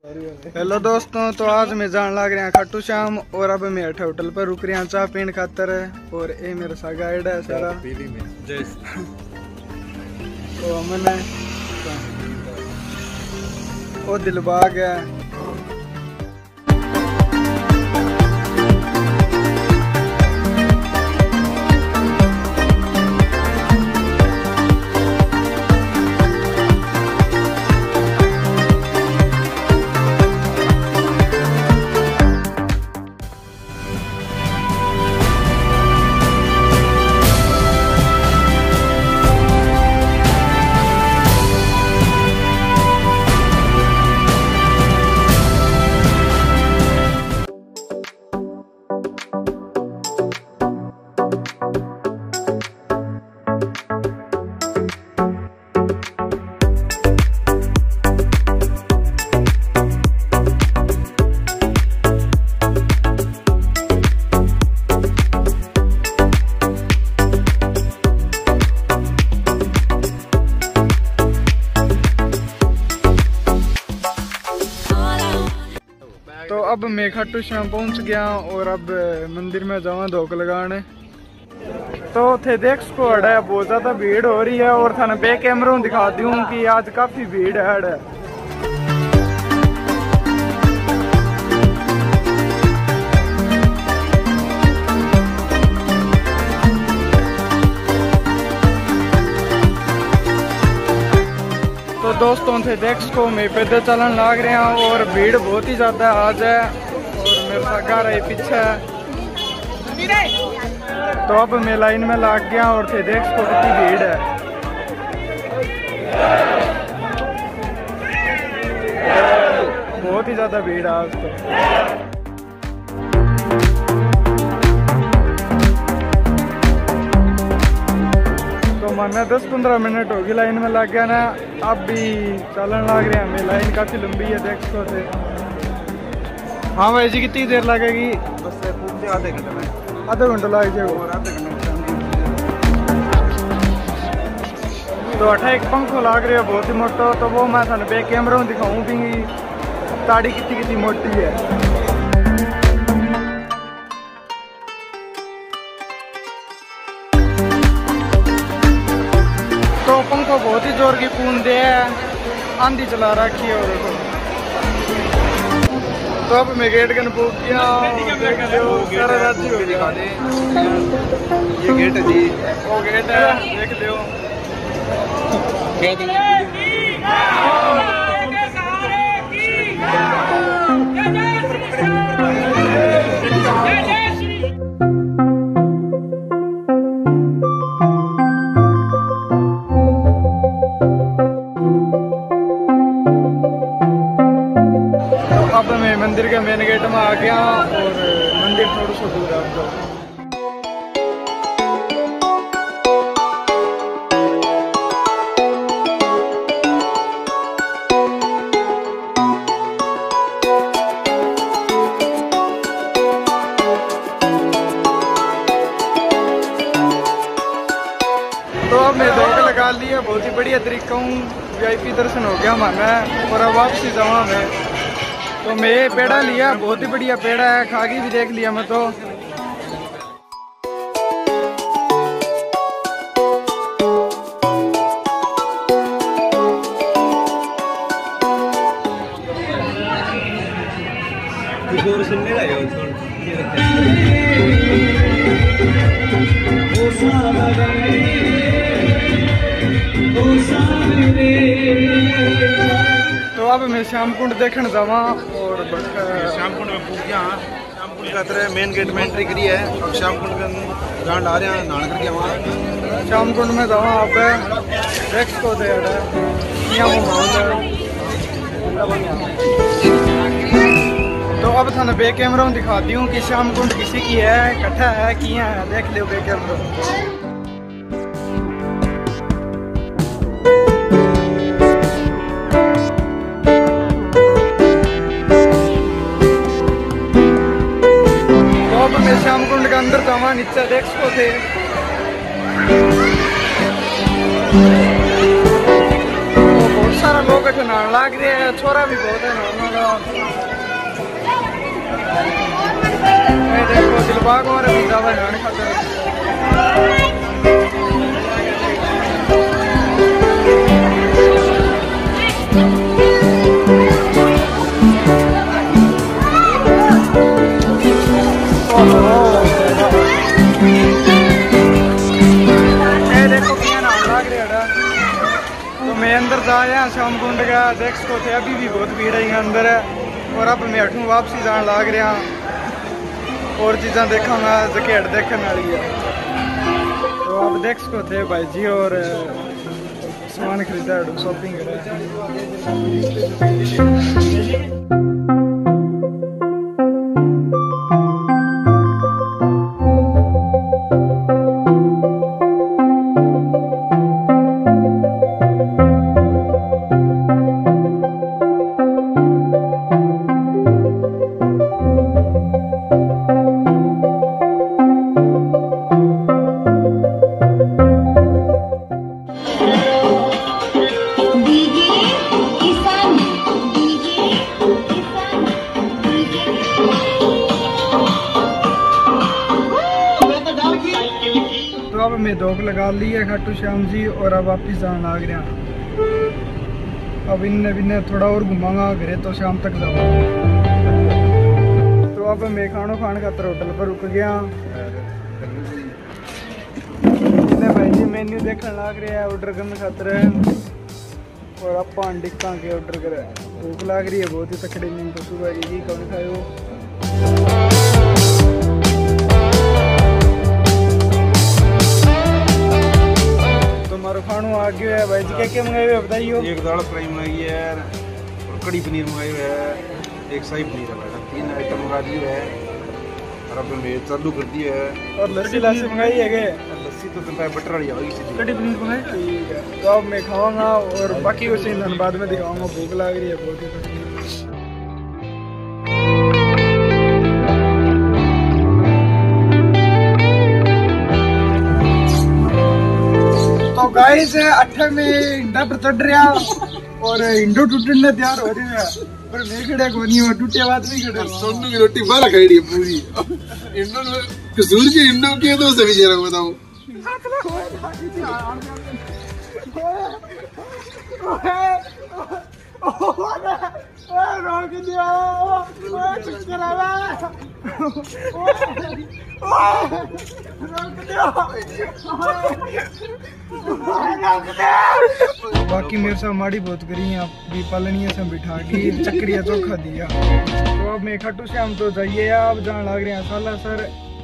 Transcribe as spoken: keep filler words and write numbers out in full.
Hello दोस्तों, तो आज मैं जान लग रहे हैं खाटू श्याम और अब मैं अठे होटल पर रुक रहे हैं चाह पीने खातर और ये मेरा सा गाइड है सारा। तो मैंने वो दिलबाग है। तो अब मैं खाटू श्याम पहुंच गया और अब मंदिर में जावा धोख लगाने। तो थे देख सको है बहुत ज्यादा भीड़ हो रही है और थाने पे कैमरों दिखा दूं कि आज काफी भीड़ है। तो दोस्तों थे देख सको मैं पैदल चलन लग रहे हैं और भीड़ बहुत ही ज्यादा आज है और मेरे साथ घर है पीछे। तो अब मैं लाइन में लग गया और थे देख सको कितनी भीड़ है। बहुत ही ज्यादा भीड़ है आज तो। तो मैंने दस पंद्रह मिनट होगी लाइन में लग गया ना, अब भी चलन लग रहे हैं हमें। लाइन काफी लंबी है देख सको थे। हाँ भाई जी कितनी देर लगेगी? बस पूरे आधे घंटे में। आधा घंटा लग जाएगा। आधे घंटे। तो अठा एक पंखो लग रहा है बहुत ही मोटा, तो वो मैं थाने पे कैमरा में दिखाऊँ भी ताड़ी कितनी कितनी मोटी है। तो पंखो बहुत ही जोर की पून दे है, आंधी चला रखी है। और देखो तो अब मैं गेट कन पूछ गया, सारा रात हो गया। ये गेट है जी, वो गेट है देख लो। अब मैं मंदिर के मेन गेट में आ गया और मंदिर थोड़ा सा दूर है आपको। तो अब मैं दौड़ लगा लिया, बहुत ही बढ़िया तरीका हूँ। वीआईपी दर्शन हो गया माना और अब वापसी जावा मैं। तो मैं पेड़ा लिया, बहुत ही बढ़िया पेड़ा है, खागी भी देख लिया मैं। तो तो अब मैं श्याम कुंड देखने जावा और श्याम कुंड में पूछ गया। श्याम कुंड का तरह मेन गेट में एंट्री करी है। अब श्याम कुंड का जान आ रहे हैं, नहान करके वहाँ श्याम कुंड में जावा। आप देख को दे तो अब थाने बे कैमरा में दिखाती हूँ कि श्याम कुंड किसी की है, इकट्ठा है किया है, देख लो बे कैमरा। श्याम कुंड के अंदर जावा, नीचे देख सको थे। तो बहुत सारा लोग इतने नहान लग रहे हैं, छोरा भी बहुत है नहाने का। ये देखो दिलबाग और भी ज्यादा नहाने खाते मैं अंदर जा आया श्याम कुंड का देख सको थे, अभी भी बहुत भीड़ है अंदर है। और अब मैं अठू वापसी जान लाग रहा और चीज़ा देखा जकेट देखने वाली है। तो अब देख सको थे भाई जी और सामान खरीदा शॉपिंग करा। अब मैं दौक लगा ली है खाटू श्याम जी और अब वापिस जान लग रहा। अब इन्ने बिन्ने थोड़ा और घुमाऊंगा घरे तो शाम तक जाऊंगा। तो अब मैं खानो खाने खातर होटल पर रुक गया। भाई जी मेन्यू देखने लग रहा है ऑर्डर करने खातर और आप टिक्का के ऑर्डर करे। भूख लग रही है बहुत ही तकड़ी नींद तो सुबह की कौन खाओ। हमारा खाना आ गया है भाई जी, क्या क्या मंगाए हुए बताइए। एक दाल फ्राई मंगाई है और कड़ी पनीर मंगाई हुई है, एक शाही पनीर है मैडम, तीन आइटम मंगा दी है और अब मैं चालू कर दी है। और लस्सी लस्सी मंगाई है क्या? लस्सी तो तुम्हारे बटर वाली होगी, कड़ी पनीर मंगाई ठीक है। तो अब मैं खाऊंगा और बाकी को सीन बाद में दिखाऊंगा। भूख लग रही है बहुत ही। तो गाइस अट्ठे में इंडा पर चढ़ रहा और इंडो टूटने तैयार हो रही है पर मैं खड़े को नहीं, टूटे बात नहीं खड़े। सोनू की रोटी बाहर खाई रही है पूरी। इंडो कसूर की इंडो के तो सभी जरा बताओ। रोक दिया बाकी मेरे साथ माड़ी बहुत करी है भी पालनिया से बिठा के चक्रिया चोखा दिया। तो अब मैं खाटू श्याम तो जाइए, अब जान लग रहे हैं साला सर।